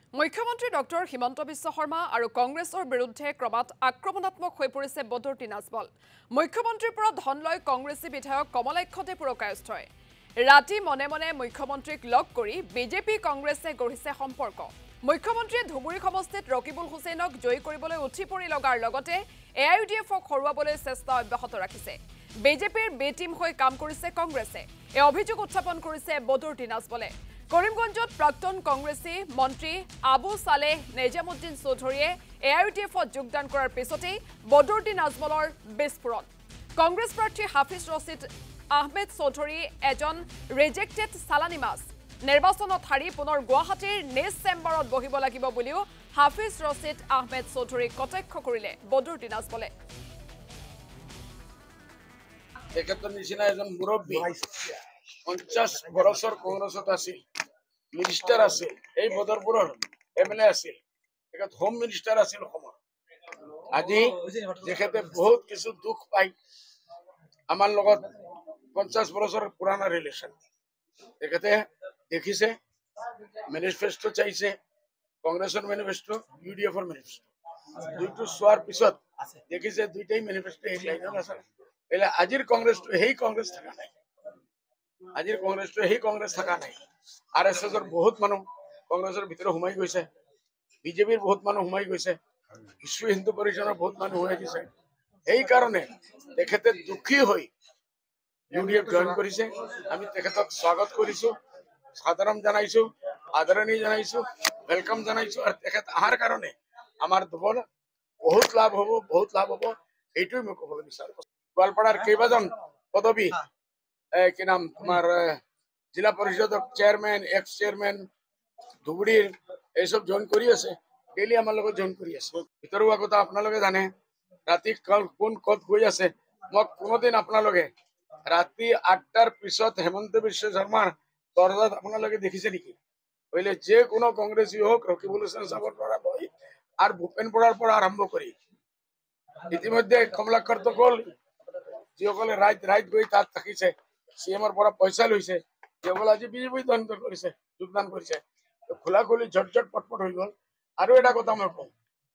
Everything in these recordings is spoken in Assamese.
মুখ্যমন্ত্ৰী ডক্টৰ হিমন্ত বিশ্ব শৰ্মা আৰু কংগ্ৰেছৰ বিৰুদ্ধে ক্ৰমাৎ আক্ৰমণাত্মক হৈ পৰিছে বদৰুদ্দি নাজমল। মুখ্যমন্ত্ৰীৰ পৰা ধন লৈ কংগ্ৰেছী বিধায়ক কমলাক্ষতে পুৰকায়স্থ হয়। ৰাতি মনে মনে মুখ্যমন্ত্ৰীক লগ কৰি বিজেপি কংগ্ৰেছে গঢ়িছে সম্পৰ্ক। মুখ্যমন্ত্ৰীয়ে ধুবুৰী সমষ্টিত ৰকিবুল হুছেইনক জয়ী কৰিবলৈ উঠি পৰি লগাৰ লগতে AIUDFক হৰুৱাবলৈ চেষ্টা অব্যাহত ৰাখিছে। বিজেপিৰ বি টিম হৈ কাম কৰিছে কংগ্ৰেছে। এই অভিযোগ উত্থাপন কৰিছে বদৰুদ্দি নাজমলে। কৰিমগঞ্জত প্ৰাক্তন কংগ্ৰেছী মন্ত্ৰী আবু সালেহ নেজামুদ্দিন চৌধুৰীয়ে AIUDFত যোগদান কৰাৰ পিছতেই বদৰুদ্দি নাজমলৰ বিস্ফোৰণ। কংগ্ৰেছ প্ৰাৰ্থী হাফিজ ৰছিদ আহমেদ চৌধুৰী এজন ৰিজেক্টেড চালানী মাছ। নিৰ্বাচনত হাৰি পুনৰ গুৱাহাটীৰ নিজ চেম্বাৰত বহিব লাগিব বুলিও হাফিজ ৰছিদ আহমেদ চৌধুৰীক কটাক্ষ কৰিলে বদৰুদ্দি নাজমলে। তেখেতৰ নিচিনা এজন মুৰব্বী 50 বছৰ কংগ্ৰেছত আছিল, মিনিষ্টাৰ আছিল, এই বদৰপুৰৰ MLA আছিল, তেখেত হোম মিনিষ্টাৰ আছিল অসমৰ। আজি তেখেতে বহুত কিছু দুখ পাই আমাৰ লগত 50 বছৰ পুৰাণা ৰিলেশ্যন তেখেতে দেখিছে, মেনিফেষ্টো চাইছে, কংগ্ৰেছৰ মেনিফেষ্টো, UDFৰ মেনিফেষ্টো দুইটো চোৱাৰ পিছত দেখিছে দুইটাই মেনিফেষ্টো এই লাইনত আছে। আজিৰ কংগ্ৰেছটো সেই কংগ্ৰেছ থকা নাই, আজিৰ কংগ্ৰেছটো সেই কংগ্ৰেছ থকা নাই। RSSৰ বহুত মানুহ কংগ্ৰেছৰ ভিতৰত সোমাই গৈছে, বিজেপিৰ বহুত মানুহ সোমাই গৈছে, বিশ্ব হিন্দু পৰিষদৰ বহুত মানুহ সোমাই গৈছে। সেইকাৰণে তেখেতে দুখী হৈ UDF জইন কৰিছে। আমি তেখেতক স্বাগত কৰিছো, সাধাৰণ জানাইছো, আদৰণি জানাইছো, ওয়েলকাম জানাইছো। আৰু তেখেত অহাৰ কাৰণে আমাৰ দলৰ বহুত লাভ হ'ব, বহুত লাভ হ'ব, এইটোৱে মই ক'বলৈ বিচাৰো। গোৱালপাৰাৰ কেইবাজন পদবী কি নাম তোমাৰ জিলা পৰিষদৰ চেয়াৰমেন, এক্স চেয়াৰমেন, ধুবুৰীৰ এইসব জইন কৰি আছে, ডেইলি আমাৰ লগত জইন কৰি আছে। ভিতৰুৱা কথা আপোনালোকে জানে, ৰাতি কোন ক'ত গৈ আছে। মোক কোনোদিন আপোনালোকে ৰাতি 8টাৰ পিছত হেমন্ত বিশ্ব শৰ্মাৰ দৰজাত আপোনালোকে দেখিছে নেকি? পहिले যে কোনো কংগ্ৰেছী হওক, ৰকিবুল হুছেইন সাহেবৰ পৰা বহি আৰু ভূপেন বৰাৰ পৰা আৰম্ভ কৰি ইতিমধ্যে কমলাক্ষত গ'ল, যিসকলে ৰাইত গৈ তাত থাকিছে, CMৰ পৰা পইচা লৈছে, যিসকলে আজি বিজেপি কৰিছে, যোগদান কৰিছে, খোলা খুলি ঝটঝট পটপট হৈ গ'ল। আৰু এটা কথা মই কওঁ,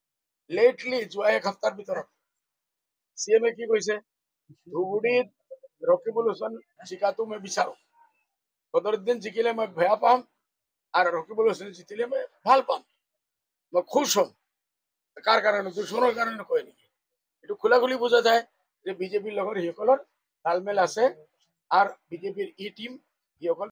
লেটলি যোৱা এক সপ্তাহৰ ভিতৰত CMে কি কৈছে, ধুবুৰীত ৰকিবুল হুছেইন জিকাটো মই বিচাৰো, বদৰুদ্দিন জিকিলে মই বেয়া পাম আৰু ৰকিবুল হুছেইন জিকিলে মই ভাল পাম, মই খুশ হম। কাৰ কাৰণে? দুশ্মনৰ কাৰণে কয় নেকি? এইটো খোলা খুলি বুজা যায় যে বিজেপিৰ লগত সেইসকলৰ তালমেল আছে আৰু বিজেপিৰ ই টিম সিসকল